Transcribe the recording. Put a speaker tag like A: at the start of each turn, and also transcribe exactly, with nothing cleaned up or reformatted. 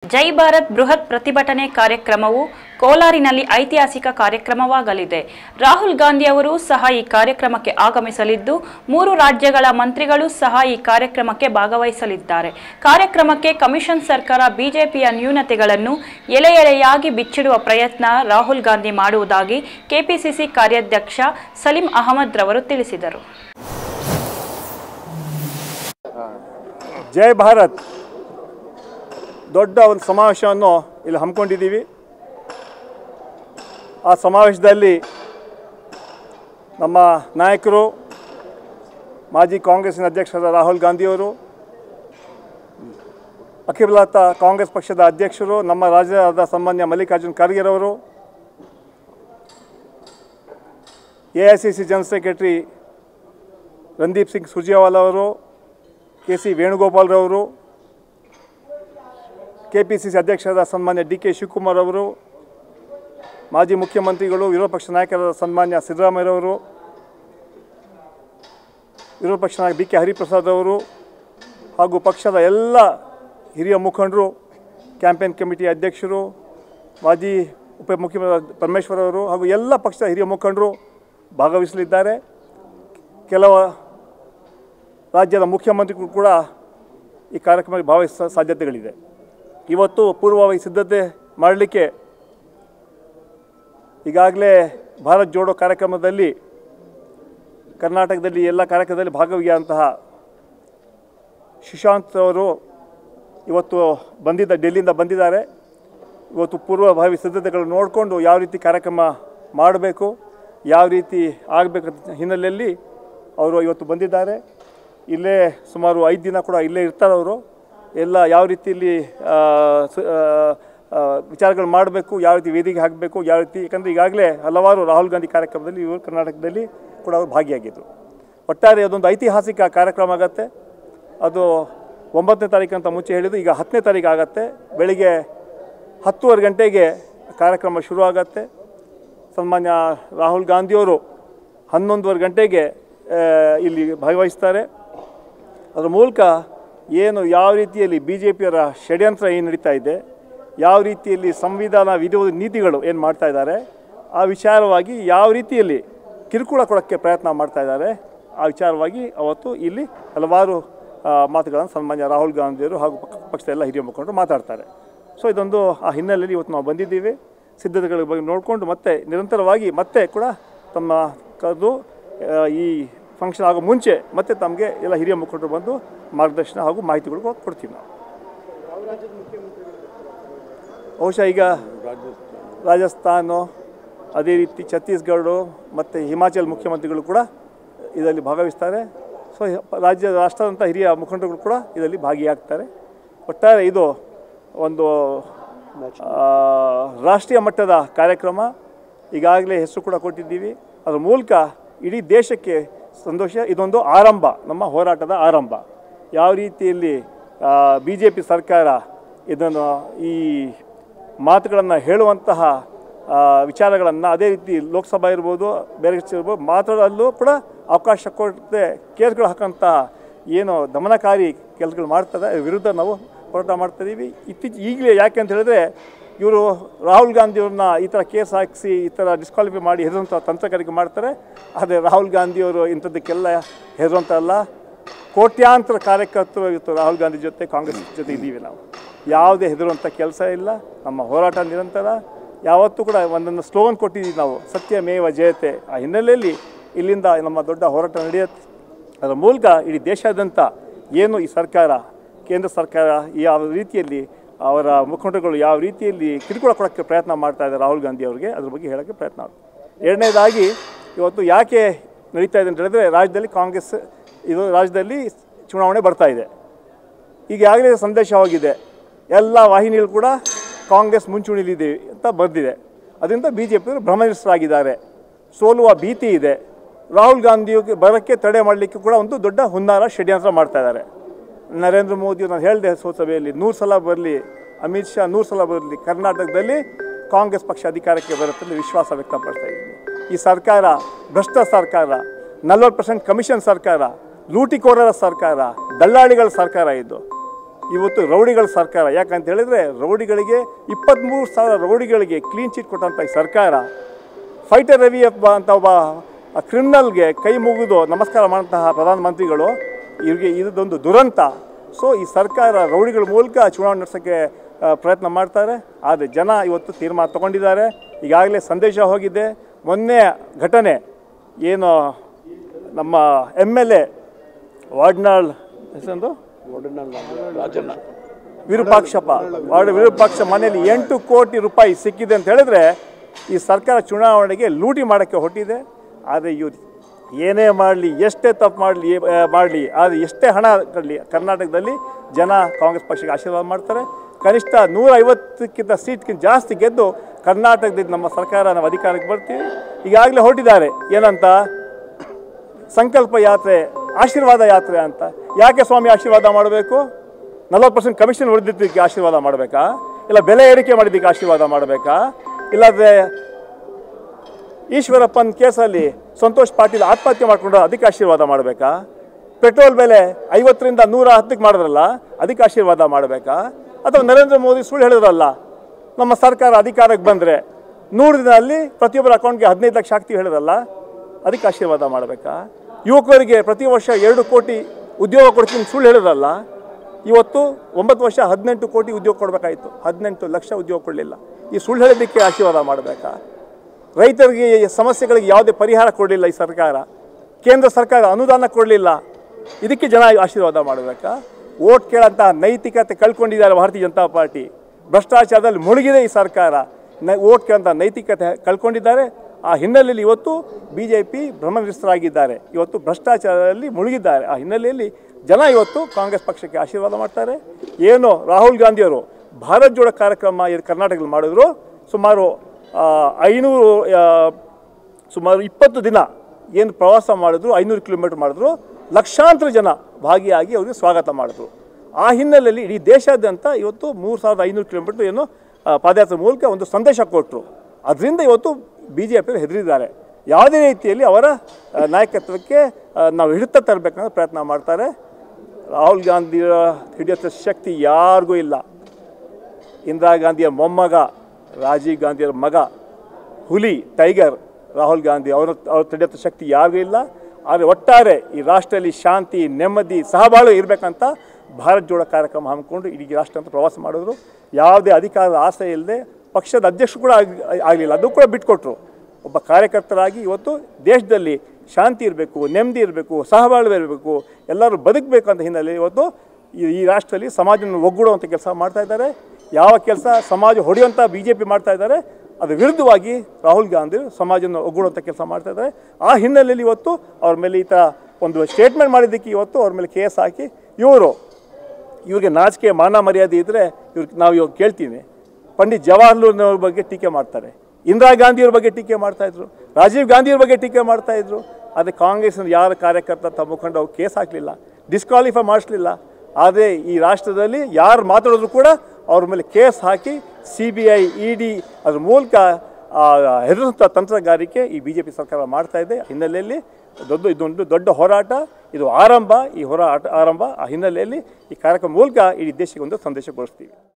A: ಜೈ ಭಾರತ್ ಬೃಹತ್ ಪ್ರತಿಭಟನೆ ಕಾರ್ಯಕ್ರಮವು ಕೋಲಾರಿನಲ್ಲಿ ಐತಿಹಾಸಿಕ ಕಾರ್ಯಕ್ರಮವಾಗಲಿದೆ. ರಾಹುಲ್ ಗಾಂಧಿ ಅವರು ಸಹ ಈ ಕಾರ್ಯಕ್ರಮಕ್ಕೆ ಆಗಮಿಸಲಿದ್ದು, ಮೂರು ರಾಜ್ಯಗಳ ಮಂತ್ರಿಗಳು ಸಹ ಈ ಕಾರ್ಯಕ್ರಮಕ್ಕೆ ಭಾಗವಹಿಸಲಿದ್ದಾರೆ. ಕಾರ್ಯಕ್ರಮಕ್ಕೆ ಕಮಿಷನ್ ಸರ್ಕಾರ ಬಿಜೆಪಿಯ ನ್ಯೂನತೆಗಳನ್ನು ಎಳೆ ಎಳೆಯಾಗಿ ಬಿಚ್ಚಿಡುವ ಪ್ರಯತ್ನ ರಾಹುಲ್ ಗಾಂಧಿ ಮಾಡುವುದಾಗಿ ಕೆಪಿಸಿಸಿ ಕಾರ್ಯಾಧ್ಯಕ್ಷ ಸಲೀಂ ಅಹಮದ್ ರವರು ತಿಳಿಸಿದರು.
B: ಜೈ ಭಾರತ್ ದೊಡ್ಡ ಒಂದು ಸಮಾವೇಶವನ್ನು ಇಲ್ಲಿ ಹಮ್ಮಿಕೊಂಡಿದ್ದೀವಿ. ಆ ಸಮಾವೇಶದಲ್ಲಿ ನಮ್ಮ ನಾಯಕರು, ಮಾಜಿ ಕಾಂಗ್ರೆಸ್ಸಿನ ಅಧ್ಯಕ್ಷರಾದ ರಾಹುಲ್ ಗಾಂಧಿಯವರು, ಅಖಿಲ ಭಾರತ ಕಾಂಗ್ರೆಸ್ ಪಕ್ಷದ ಅಧ್ಯಕ್ಷರು, ನಮ್ಮ ರಾಜ್ಯದ ಸನ್ಮಾನ್ಯ ಮಲ್ಲಿಕಾರ್ಜುನ್ ಖರ್ಗೆರವರು, A I C C general secretary Randeep Singh Surjewala ಅವರು, ಕೆ ಸಿ ವೇಣುಗೋಪಾಲ್ರವರು, ಕೆ ಪಿ ಸಿ ಸಿ ಅಧ್ಯಕ್ಷರಾದ ಸನ್ಮಾನ್ಯ ಡಿ ಕೆ ಶಿವಕುಮಾರ್ ಅವರು, ಮಾಜಿ ಮುಖ್ಯಮಂತ್ರಿಗಳು, ವಿರೋಧ ಪಕ್ಷ ನಾಯಕರಾದ ಸನ್ಮಾನ್ಯ ಸಿದ್ದರಾಮಯ್ಯರವರು, ವಿರೋಧ ಪಕ್ಷ ನಾಯಕ ಬಿ ಕೆ ಹರಿಪ್ರಸಾದ್ ಅವರು ಹಾಗೂ ಪಕ್ಷದ ಎಲ್ಲ ಹಿರಿಯ ಮುಖಂಡರು, ಕ್ಯಾಂಪೇನ್ ಕಮಿಟಿ ಅಧ್ಯಕ್ಷರು, ಮಾಜಿ ಉಪಮುಖ್ಯಮಂತ್ರಿ ಪರಮೇಶ್ವರ್ ಅವರು ಹಾಗೂ ಎಲ್ಲ ಪಕ್ಷದ ಹಿರಿಯ ಮುಖಂಡರು ಭಾಗವಹಿಸಲಿದ್ದಾರೆ. ಕೆಲವು ರಾಜ್ಯದ ಮುಖ್ಯಮಂತ್ರಿಗಳು ಕೂಡ ಈ ಕಾರ್ಯಕ್ರಮದಲ್ಲಿ ಭಾಗವಹಿಸುವ ಸಾಧ್ಯತೆಗಳಿದೆ. ಇವತ್ತು ಪೂರ್ವಭಾವಿ ಸಿದ್ಧತೆ ಮಾಡಲಿಕ್ಕೆ ಈಗಾಗಲೇ ಭಾರತ್ ಜೋಡೋ ಕಾರ್ಯಕ್ರಮದಲ್ಲಿ ಕರ್ನಾಟಕದಲ್ಲಿ ಎಲ್ಲ ಕಾರ್ಯಕ್ರಮದಲ್ಲಿ ಭಾಗವಹಿಸುವಂತಹ ಸುಶಾಂತ್ ಅವರು ಇವತ್ತು ಬಂದಿದ್ದ ಡೆಲ್ಲಿಯಿಂದ ಬಂದಿದ್ದಾರೆ. ಇವತ್ತು ಪೂರ್ವಭಾವಿ ಸಿದ್ಧತೆಗಳನ್ನು ನೋಡಿಕೊಂಡು ಯಾವ ರೀತಿ ಕಾರ್ಯಕ್ರಮ ಮಾಡಬೇಕು, ಯಾವ ರೀತಿ ಆಗಬೇಕು ಹಿನ್ನೆಲೆಯಲ್ಲಿ ಅವರು ಇವತ್ತು ಬಂದಿದ್ದಾರೆ. ಇಲ್ಲೇ ಸುಮಾರು ಐದು ದಿನ ಕೂಡ ಇಲ್ಲೇ ಇರ್ತಾರೆ. ಅವರು ಎಲ್ಲ ಯಾವ ರೀತಿಯಲ್ಲಿ ವಿಚಾರಗಳು ಮಾಡಬೇಕು, ಯಾವ ರೀತಿ ವೇದಿಕೆ ಹಾಕಬೇಕು, ಯಾವ ರೀತಿ, ಯಾಕಂದರೆ ಈಗಾಗಲೇ ಹಲವಾರು ರಾಹುಲ್ ಗಾಂಧಿ ಕಾರ್ಯಕ್ರಮದಲ್ಲಿ ಇವರು ಕರ್ನಾಟಕದಲ್ಲಿ ಕೂಡ ಅವರು ಭಾಗಿಯಾಗಿದ್ದರು. ಒಟ್ಟಾರೆ ಅದೊಂದು ಐತಿಹಾಸಿಕ ಕಾರ್ಯಕ್ರಮ ಆಗುತ್ತೆ. ಅದು ಒಂಬತ್ತನೇ ತಾರೀಕು ಅಂತ ಮುಂಚೆ ಹೇಳಿದ್ದು, ಈಗ ಹತ್ತನೇ ತಾರೀಕು ಆಗುತ್ತೆ. ಬೆಳಿಗ್ಗೆ ಹತ್ತುವರೆ ಗಂಟೆಗೆ ಕಾರ್ಯಕ್ರಮ ಶುರು ಆಗುತ್ತೆ. ಸನ್ಮಾನ್ಯ ರಾಹುಲ್ ಗಾಂಧಿಯವರು ಹನ್ನೊಂದುವರೆ ಗಂಟೆಗೆ ಇಲ್ಲಿ ಭಾಗವಹಿಸ್ತಾರೆ. ಅದರ ಮೂಲಕ ಏನು ಯಾವ ರೀತಿಯಲ್ಲಿ ಬಿ ಜೆ ಪಿಯವರ ಷಡ್ಯಂತ್ರ ಏನು ನಡೀತಾ ಇದೆ, ಯಾವ ರೀತಿಯಲ್ಲಿ ಸಂವಿಧಾನ ವಿರೋಧಿ ನೀತಿಗಳು ಏನು ಮಾಡ್ತಾ ಇದ್ದಾರೆ, ಆ ವಿಚಾರವಾಗಿ ಯಾವ ರೀತಿಯಲ್ಲಿ ಕಿರುಕುಳ ಕೊಡೋಕ್ಕೆ ಪ್ರಯತ್ನ ಮಾಡ್ತಾ ಇದ್ದಾರೆ, ಆ ವಿಚಾರವಾಗಿ ಅವತ್ತು ಇಲ್ಲಿ ಹಲವಾರು ಮಾತುಗಳನ್ನು ಸನ್ಮಾನ್ಯ ರಾಹುಲ್ ಗಾಂಧಿಯವರು ಹಾಗೂ ಪಕ್ಷದ ಎಲ್ಲ ಹಿರಿಯ ಮುಖಂಡರು ಮಾತಾಡ್ತಾರೆ. ಸೊ ಇದೊಂದು ಆ ಹಿನ್ನೆಲೆಯಲ್ಲಿ ಇವತ್ತು ನಾವು ಬಂದಿದ್ದೀವಿ. ಸಿದ್ಧತೆಗಳ ಬಗ್ಗೆ ನೋಡಿಕೊಂಡು ಮತ್ತೆ ನಿರಂತರವಾಗಿ ಮತ್ತೆ ಕೂಡ ತಮ್ಮ ಕರೆದು ಈ ಫಂಕ್ಷನ್ ಆಗೋ ಮುಂಚೆ ಮತ್ತೆ ತಮಗೆ ಎಲ್ಲ ಹಿರಿಯ ಮುಖಂಡರು ಬಂದು ಮಾರ್ಗದರ್ಶನ ಹಾಗೂ ಮಾಹಿತಿಗಳು ಕೊಡ್ತೀವಿ ನಾವು. ಬಹುಶಃ ಈಗ ರಾಜಸ್ಥಾನ, ಅದೇ ರೀತಿ ಛತ್ತೀಸ್ಗಢ ಮತ್ತು ಹಿಮಾಚಲ್ ಮುಖ್ಯಮಂತ್ರಿಗಳು ಕೂಡ ಇದರಲ್ಲಿ ಭಾಗವಹಿಸ್ತಾರೆ. ಸೊ ರಾಜ್ಯದ ರಾಷ್ಟ್ರದಂಥ ಹಿರಿಯ ಮುಖಂಡರುಗಳು ಕೂಡ ಇದರಲ್ಲಿ ಭಾಗಿಯಾಗ್ತಾರೆ. ಒಟ್ಟಾರೆ ಇದು ಒಂದು ರಾಷ್ಟ್ರೀಯ ಮಟ್ಟದ ಕಾರ್ಯಕ್ರಮ. ಈಗಾಗಲೇ ಹೆಸರು ಕೂಡ ಕೊಟ್ಟಿದ್ದೀವಿ. ಅದರ ಮೂಲಕ ಇಡೀ ದೇಶಕ್ಕೆ ಸಂತೋಷ. ಇದೊಂದು ಆರಂಭ, ನಮ್ಮ ಹೋರಾಟದ ಆರಂಭ. ಯಾವ ರೀತಿಯಲ್ಲಿ ಬಿ ಜೆ ಪಿ ಸರ್ಕಾರ ಇದನ್ನು ಈ ಮಾತುಗಳನ್ನು ಹೇಳುವಂತಹ ವಿಚಾರಗಳನ್ನು, ಅದೇ ರೀತಿ ಲೋಕಸಭಾ ಇರ್ಬೋದು, ಬೇರೆ ಇರ್ಬೋದು, ಮಾತಾಡಲು ಕೂಡ ಅವಕಾಶ ಕೊಡದೆ ಕೇಸ್ಗಳು ಹಾಕೋಂತಹ ಏನು ದಮನಕಾರಿ ಕೆಲಸಗಳು ಮಾಡ್ತದೆ, ವಿರುದ್ಧ ನಾವು ಹೋರಾಟ ಮಾಡ್ತಾಯಿದ್ದೀವಿ. ಇತ್ತೀಚೆಗೆ ಈಗಲೇ ಯಾಕೆ ಅಂತ ಹೇಳಿದ್ರೆ, ಇವರು ರಾಹುಲ್ ಗಾಂಧಿಯವ್ರನ್ನ ಈ ಥರ ಕೇಸ್ ಹಾಕಿಸಿ ಈ ಥರ ಡಿಸ್ಕ್ವಾಲಿಫೈ ಮಾಡಿ ಹೆದರುವಂಥ ತಂತ್ರಗಾರಿಕೆ ಮಾಡ್ತಾರೆ. ಆದರೆ ರಾಹುಲ್ ಗಾಂಧಿಯವರು ಇಂಥದ್ದಕ್ಕೆಲ್ಲ ಹೆದರುವಂಥ ಅಲ್ಲ. ಕೋಟ್ಯಾಂತರ ಕಾರ್ಯಕರ್ತರು ಇವತ್ತು ರಾಹುಲ್ ಗಾಂಧಿ ಜೊತೆ, ಕಾಂಗ್ರೆಸ್ ಜೊತೆ ಇದ್ದೀವಿ ನಾವು. ಯಾವುದೇ ಹೆದರುವಂಥ ಕೆಲಸ ಇಲ್ಲ. ನಮ್ಮ ಹೋರಾಟ ನಿರಂತರ. ಯಾವತ್ತೂ ಕೂಡ ಒಂದೊಂದು ಸ್ಲೋಗನ್ ಕೊಟ್ಟಿದ್ದೀವಿ ನಾವು, ಸತ್ಯಮೇವ ಜಯತೆ. ಆ ಹಿನ್ನೆಲೆಯಲ್ಲಿ ಇಲ್ಲಿಂದ ನಮ್ಮ ದೊಡ್ಡ ಹೋರಾಟ ನಡೆಯುತ್ತೆ. ಅದರ ಮೂಲಕ ಇಡೀ ದೇಶಾದ್ಯಂತ ಏನು ಈ ಸರ್ಕಾರ, ಕೇಂದ್ರ ಸರ್ಕಾರ ಯಾವ ರೀತಿಯಲ್ಲಿ ಅವರ ಮುಖಂಡರುಗಳು ಯಾವ ರೀತಿಯಲ್ಲಿ ಕಿರುಕುಳ ಕೊಡೋಕ್ಕೆ ಪ್ರಯತ್ನ ಮಾಡ್ತಾ ಇದ್ದಾರೆ ರಾಹುಲ್ ಗಾಂಧಿ ಅವರಿಗೆ, ಅದ್ರ ಬಗ್ಗೆ ಹೇಳೋಕ್ಕೆ ಪ್ರಯತ್ನ ಆಗುತ್ತೆ. ಎರಡನೇದಾಗಿ ಇವತ್ತು ಯಾಕೆ ನಡೀತಾ ಇದೆ ಅಂತ ಹೇಳಿದ್ರೆ, ರಾಜ್ಯದಲ್ಲಿ ಕಾಂಗ್ರೆಸ್ ಇದು ರಾಜ್ಯದಲ್ಲಿ ಚುನಾವಣೆ ಬರ್ತಾ ಇದೆ. ಈಗಾಗಲೇ ಸಂದೇಶವಾಗಿದೆ, ಎಲ್ಲ ವಾಹಿನಿಗಳು ಕೂಡ ಕಾಂಗ್ರೆಸ್ ಮುಂಚೂಣಿಲಿದೆ ಅಂತ ಬರೆದಿದೆ. ಅದರಿಂದ ಬಿ ಜೆ ಪಿಯವರು ಭ್ರಮನಿಷ್ಠರಾಗಿದ್ದಾರೆ. ಸೋಲುವ ಭೀತಿ ಇದೆ. ರಾಹುಲ್ ಗಾಂಧಿಗೆ ಬರೋಕ್ಕೆ ತಡೆ ಮಾಡಲಿಕ್ಕೆ ಕೂಡ ಒಂದು ದೊಡ್ಡ ಹುನ್ನಾರ ಷಡ್ಯಂತ್ರ ಮಾಡ್ತಾ ಇದ್ದಾರೆ. ನರೇಂದ್ರ ಮೋದಿ, ನಾನು ಹೇಳಿದೆ ಸಭೆಯಲ್ಲಿ, ನೂರು ಸಲ ಬರಲಿ, ಅಮಿತ್ ಶಾ ನೂರು ಸಲ ಬರಲಿ, ಕರ್ನಾಟಕದಲ್ಲಿ ಕಾಂಗ್ರೆಸ್ ಪಕ್ಷ ಅಧಿಕಾರಕ್ಕೆ ಬರುತ್ತೆ ವಿಶ್ವಾಸ ವ್ಯಕ್ತಪಡ್ತಾ ಇದ್ದೀನಿ. ಈ ಸರ್ಕಾರ ಭ್ರಷ್ಟ ಸರ್ಕಾರ, ನಲ್ವತ್ತು ಪರ್ಸೆಂಟ್ ಕಮಿಷನ್ ಸರ್ಕಾರ, ಲೂಟಿಕೋರರ ಸರ್ಕಾರ, ದಲ್ಲಾಳಿಗಳ ಸರ್ಕಾರ. ಇದು ಇವತ್ತು ರೌಡಿಗಳ ಸರ್ಕಾರ. ಯಾಕಂತ ಹೇಳಿದರೆ ರೌಡಿಗಳಿಗೆ ಇಪ್ಪತ್ತ್ಮೂರು ಸಾವಿರ ರೌಡಿಗಳಿಗೆ ಕ್ಲೀನ್ ಚಿಟ್ ಕೊಟ್ಟಂಥ ಈ ಸರ್ಕಾರ ಫೈಟರ್ ರವಿ ಅಂತ ಒಬ್ಬ ಕ್ರಿಮಿನಲ್ಗೆ ಕೈ ಮುಗಿದು ನಮಸ್ಕಾರ ಮಾಡುವಂತಹ ಪ್ರಧಾನಮಂತ್ರಿಗಳು ಇವರಿಗೆ ಇದೊಂದು ದುರಂತ. ಸೊ ಈ ಸರ್ಕಾರ ರೌಡಿಗಳ ಮೂಲಕ ಚುನಾವಣೆ ನಡೆಸೋಕ್ಕೆ ಪ್ರಯತ್ನ ಮಾಡ್ತಾರೆ. ಆದರೆ ಜನ ಇವತ್ತು ತೀರ್ಮಾನ ತಗೊಂಡಿದ್ದಾರೆ. ಈಗಾಗಲೇ ಸಂದೇಶ ಹೋಗಿದೆ. ಮೊನ್ನೆ ಘಟನೆ ಏನು ನಮ್ಮ ಎಮ್ ಎಲ್ ಎ ವಾಡ್ನಾಳ್ ಹೆಸರು ವಿರೂಪಾಕ್ಷಪ್ಪ ವಾರ್ಡ್ ವಿರೂಪಾಕ್ಷ ಮನೆಯಲ್ಲಿ ಎಂಟು ಕೋಟಿ ರೂಪಾಯಿ ಸಿಕ್ಕಿದೆ ಅಂತ ಹೇಳಿದ್ರೆ ಈ ಸರ್ಕಾರ ಚುನಾವಣೆಗೆ ಲೂಟಿ ಮಾಡೋಕ್ಕೆ ಹೊಟ್ಟಿದೆ. ಆದರೆ ಇವ್ರು ಏನೇ ಮಾಡಲಿ, ಎಷ್ಟೇ ತಪ್ಪು ಮಾಡಲಿ ಮಾಡಲಿ ಆದರೆ ಎಷ್ಟೇ ಹಣ ಕೊಡಲಿ, ಕರ್ನಾಟಕದಲ್ಲಿ ಜನ ಕಾಂಗ್ರೆಸ್ ಪಕ್ಷಕ್ಕೆ ಆಶೀರ್ವಾದ ಮಾಡ್ತಾರೆ. ಕನಿಷ್ಠ ನೂರ ಐವತ್ತಕ್ಕಿಂತ ಸೀಟ್ಗಿಂತ ಜಾಸ್ತಿ ಗೆದ್ದು ಕರ್ನಾಟಕದಿಂದ ನಮ್ಮ ಸರ್ಕಾರ ನಾವು ಅಧಿಕಾರಕ್ಕೆ ಬರ್ತೀವಿ. ಈಗಾಗಲೇ ಹೊರಟಿದ್ದಾರೆ ಏನಂತ, ಸಂಕಲ್ಪ ಯಾತ್ರೆ, ಆಶೀರ್ವಾದ ಯಾತ್ರೆ ಅಂತ. ಯಾಕೆ ಸ್ವಾಮಿ ಆಶೀರ್ವಾದ ಮಾಡಬೇಕು? ನಲ್ವತ್ತು ಪರ್ಸೆಂಟ್ ಕಮಿಷನ್ ಹೊಡೆದಿದ್ದಕ್ಕೆ ಆಶೀರ್ವಾದ ಮಾಡಬೇಕಾ? ಇಲ್ಲ ಬೆಲೆ ಏರಿಕೆ ಮಾಡಿದ್ದಕ್ಕೆ ಆಶೀರ್ವಾದ ಮಾಡಬೇಕಾ? ಇಲ್ಲಾಂದರೆ ಈಶ್ವರಪ್ಪನ ಕೇಸಲ್ಲಿ ಸಂತೋಷ್ ಪಾಟೀಲ್ ಆತ್ಮಹತ್ಯೆ ಮಾಡಿಕೊಂಡು ಅದಕ್ಕೆ ಆಶೀರ್ವಾದ ಮಾಡಬೇಕಾ? ಪೆಟ್ರೋಲ್ ಬೆಲೆ ಐವತ್ತರಿಂದ ನೂರ ಹತ್ತಕ್ಕೆ ಮಾಡಿದ್ರಲ್ಲ ಅದಕ್ಕೆ ಆಶೀರ್ವಾದ ಮಾಡಬೇಕಾ? ಅಥವಾ ನರೇಂದ್ರ ಮೋದಿ ಸುಳ್ಳು ಹೇಳಿದ್ರಲ್ಲ, ನಮ್ಮ ಸರ್ಕಾರ ಅಧಿಕಾರಕ್ಕೆ ಬಂದರೆ ನೂರು ದಿನದಲ್ಲಿ ಪ್ರತಿಯೊಬ್ಬರ ಅಕೌಂಟ್ಗೆ ಹದಿನೈದು ಲಕ್ಷ ಹಾಕ್ತೀವಿ ಹೇಳಿದ್ರಲ್ಲ ಅದಕ್ಕೆ ಆಶೀರ್ವಾದ ಮಾಡಬೇಕಾ? ಯುವಕರಿಗೆ ಪ್ರತಿ ವರ್ಷ ಎರಡು ಕೋಟಿ ಉದ್ಯೋಗ ಕೊಡ್ತೀನಿ ಸುಳ್ಳು ಹೇಳಿದ್ರಲ್ಲ, ಇವತ್ತು ಒಂಬತ್ತು ವರ್ಷ ಹದಿನೆಂಟು ಕೋಟಿ ಉದ್ಯೋಗ ಕೊಡಬೇಕಾಯಿತು, ಹದಿನೆಂಟು ಲಕ್ಷ ಉದ್ಯೋಗ ಕೊಡಲಿಲ್ಲ. ಈ ಸುಳ್ಳು ಹೇಳಿದ್ದಕ್ಕೆ ಆಶೀರ್ವಾದ ಮಾಡಬೇಕಾ? ರೈತರಿಗೆ ಸಮಸ್ಯೆಗಳಿಗೆ ಯಾವುದೇ ಪರಿಹಾರ ಕೊಡಲಿಲ್ಲ ಈ ಸರ್ಕಾರ, ಕೇಂದ್ರ ಸರ್ಕಾರ ಅನುದಾನ ಕೊಡಲಿಲ್ಲ, ಇದಕ್ಕೆ ಜನ ಆಶೀರ್ವಾದ ಮಾಡಬೇಕಾ? ಓಟ್ ಕೇಳಂತಹ ನೈತಿಕತೆ ಕಳ್ಕೊಂಡಿದ್ದಾರೆ ಭಾರತೀಯ ಜನತಾ ಪಾರ್ಟಿ. ಭ್ರಷ್ಟಾಚಾರದಲ್ಲಿ ಮುಳುಗಿದೆ ಈ ಸರ್ಕಾರ. ನ ಓಟ್ ಕೇಳಂಥ ನೈತಿಕತೆ ಕಳ್ಕೊಂಡಿದ್ದಾರೆ. ಆ ಹಿನ್ನೆಲೆಯಲ್ಲಿ ಇವತ್ತು ಬಿ ಜೆ ಪಿ ಭ್ರಮನಿರಸ್ತರಾಗಿದ್ದಾರೆ. ಇವತ್ತು ಭ್ರಷ್ಟಾಚಾರದಲ್ಲಿ ಮುಳುಗಿದ್ದಾರೆ. ಆ ಹಿನ್ನೆಲೆಯಲ್ಲಿ ಜನ ಇವತ್ತು ಕಾಂಗ್ರೆಸ್ ಪಕ್ಷಕ್ಕೆ ಆಶೀರ್ವಾದ ಮಾಡ್ತಾರೆ. ಏನು ರಾಹುಲ್ ಗಾಂಧಿಯವರು ಭಾರತ್ ಜೋಡೋ ಕಾರ್ಯಕ್ರಮ ಕರ್ನಾಟಕದಲ್ಲಿ ಮಾಡಿದ್ರು, ಸುಮಾರು ಐನೂರು ಸುಮಾರು ಇಪ್ಪತ್ತು ದಿನ ಏನು ಪ್ರವಾಸ ಮಾಡಿದ್ರು, ಐನೂರು ಕಿಲೋಮೀಟ್ರ್ ಮಾಡಿದ್ರು, ಲಕ್ಷಾಂತರ ಜನ ಭಾಗಿಯಾಗಿ ಅವರಿಗೆ ಸ್ವಾಗತ ಮಾಡಿದ್ರು. ಆ ಹಿನ್ನೆಲೆಯಲ್ಲಿ ಇಡೀ ದೇಶಾದ್ಯಂತ ಇವತ್ತು ಮೂರು ಸಾವಿರದ ಐನೂರು ಕಿಲೋಮೀಟ್ರ್ ಏನು ಪಾದಯಾತ್ರೆ ಮೂಲಕ ಒಂದು ಸಂದೇಶ ಕೊಟ್ಟರು. ಅದರಿಂದ ಇವತ್ತು ಬಿ ಜೆ ಪಿಯವರು ಹೆದರಿದ್ದಾರೆ. ಯಾವುದೇ ರೀತಿಯಲ್ಲಿ ಅವರ ನಾಯಕತ್ವಕ್ಕೆ ನಾವು ಹಿಡಿತ ತರಬೇಕನ್ನೋ ಪ್ರಯತ್ನ ಮಾಡ್ತಾರೆ. ರಾಹುಲ್ ಗಾಂಧಿ ಹಿಡಿಯೋ ಶಕ್ತಿ ಯಾರಿಗೂ ಇಲ್ಲ. ಇಂದಿರಾ ಗಾಂಧಿಯ ಮೊಮ್ಮಗ, ರಾಜೀವ್ ಗಾಂಧಿಯವರ ಮಗ, ಹುಲಿ ಟೈಗರ್ ರಾಹುಲ್ ಗಾಂಧಿ, ಅವರ ಅವ್ರ ತಡೆಯೋ ಶಕ್ತಿ ಯಾರಿಗೂ ಇಲ್ಲ. ಆದರೆ ಒಟ್ಟಾರೆ ಈ ರಾಷ್ಟ್ರದಲ್ಲಿ ಶಾಂತಿ, ನೆಮ್ಮದಿ, ಸಹಬಾಳ್ವೆ ಇರಬೇಕಂತ ಭಾರತ್ ಜೋಡೋ ಕಾರ್ಯಕ್ರಮ ಹಮ್ಮಿಕೊಂಡು ಇಡೀ ರಾಷ್ಟ್ರ ಅಂತ ಪ್ರವಾಸ ಮಾಡಿದ್ರು. ಯಾವುದೇ ಅಧಿಕಾರದ ಆಸೆ ಇಲ್ಲದೆ, ಪಕ್ಷದ ಅಧ್ಯಕ್ಷರು ಕೂಡ ಆಗಿ ಆಗಲಿಲ್ಲ, ಅದು ಕೂಡ ಬಿಟ್ಕೊಟ್ರು. ಒಬ್ಬ ಕಾರ್ಯಕರ್ತರಾಗಿ ಇವತ್ತು ದೇಶದಲ್ಲಿ ಶಾಂತಿ ಇರಬೇಕು, ನೆಮ್ಮದಿ ಇರಬೇಕು, ಸಹಬಾಳ್ವೆ ಇರಬೇಕು, ಎಲ್ಲರೂ ಬದುಕಬೇಕು ಅಂತ ಹಿನ್ನೆಲೆ ಇವತ್ತು ಈ ರಾಷ್ಟ್ರದಲ್ಲಿ ಸಮಾಜವನ್ನು ಒಗ್ಗೂಡುವಂಥ ಕೆಲಸ ಮಾಡ್ತಾ ಇದ್ದಾರೆ. ಯಾವ ಕೆಲಸ ಸಮಾಜ ಹೊಡೆಯುವಂಥ ಬಿ ಜೆ ಪಿ ಮಾಡ್ತಾ ಇದ್ದಾರೆ, ಅದರ ವಿರುದ್ಧವಾಗಿ ರಾಹುಲ್ ಗಾಂಧಿ ಸಮಾಜವನ್ನು ಒಗ್ಗೂಡುವಂಥ ಕೆಲಸ ಮಾಡ್ತಾ ಇದ್ದಾರೆ. ಆ ಹಿನ್ನೆಲೆಯಲ್ಲಿ ಇವತ್ತು ಅವ್ರ ಮೇಲೆ ಈ ಥರ ಒಂದು ಸ್ಟೇಟ್ಮೆಂಟ್ ಮಾಡಿದ್ದಕ್ಕೆ ಇವತ್ತು ಅವ್ರ ಮೇಲೆ ಕೇಸ್ ಹಾಕಿ ಇವರು ಇವ್ರಿಗೆ ನಾಚಿಕೆ ಮಾನ ಮರ್ಯಾದೆ ಇದ್ದರೆ ಇವ್ರಿಗೆ ನಾವು ಇವಾಗ ಕೇಳ್ತೀವಿ. ಪಂಡಿತ್ ಜವಾಹರ್ಲಾಲ್ ಬಗ್ಗೆ ಟೀಕೆ ಮಾಡ್ತಾರೆ, ಇಂದಿರಾ ಗಾಂಧಿಯವ್ರ ಬಗ್ಗೆ ಟೀಕೆ ಮಾಡ್ತಾಯಿದ್ರು, ರಾಜೀವ್ ಗಾಂಧಿಯವ್ರ ಬಗ್ಗೆ ಟೀಕೆ ಮಾಡ್ತಾಯಿದ್ರು. ಆದರೆ ಕಾಂಗ್ರೆಸ್ನ ಯಾರ ಕಾರ್ಯಕರ್ತ ತಮ್ಮ ಮುಖಂಡ ಅವ್ರು ಕೇಸ್ ಹಾಕಲಿಲ್ಲ, ಡಿಸ್ಕ್ವಾಲಿಫೈ ಮಾಡಿಸಲಿಲ್ಲ. ಆದರೆ ಈ ರಾಷ್ಟ್ರದಲ್ಲಿ ಯಾರು ಮಾತಾಡಿದ್ರು ಕೂಡ ಅವ್ರ ಮೇಲೆ ಕೇಸ್ ಹಾಕಿ C B I, E D ಅದ್ರ ಮೂಲಕ ಹೆದರಿಸುವಂಥ ತಂತ್ರಗಾರಿಕೆ ಈ ಬಿ ಜೆ ಪಿ ಸರ್ಕಾರ ಮಾಡ್ತಾ ಇದೆ. ಹಿನ್ನೆಲೆಯಲ್ಲಿ ದೊಡ್ಡ ಇದೊಂದು ದೊಡ್ಡ ಹೋರಾಟ, ಇದು ಆರಂಭ. ಈ ಹೋರಾಟ ಆರಂಭ. ಆ ಹಿನ್ನೆಲೆಯಲ್ಲಿ ಈ ಕಾರ್ಯಕ್ರಮ ಮೂಲಕ ಇಡೀ ದೇಶಕ್ಕೆ ಒಂದು ಸಂದೇಶ ಕೊಡಿಸ್ತೀವಿ.